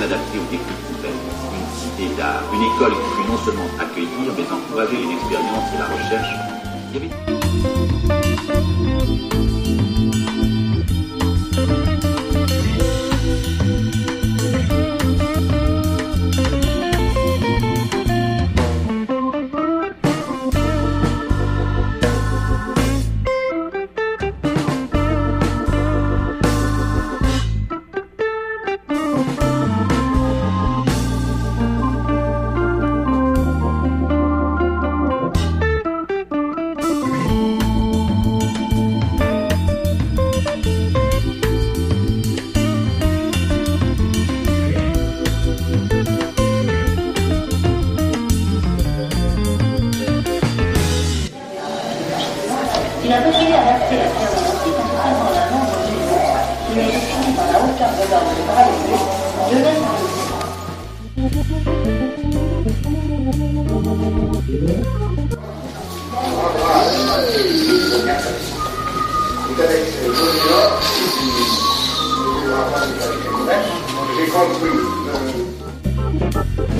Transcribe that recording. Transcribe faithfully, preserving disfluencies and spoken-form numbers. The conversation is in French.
adaptée aux défis du contexte. Une cité d'art, une école qui put non seulement accueillir, mais encourager les expériences et la recherche. Il y avait... Il a préféré adapter la pierre de l'antique en se servant d'un nombre de numéros. Il a été fini dans la hauteur de l'ordre de bras de l'œil, de l'œil J'ai compris.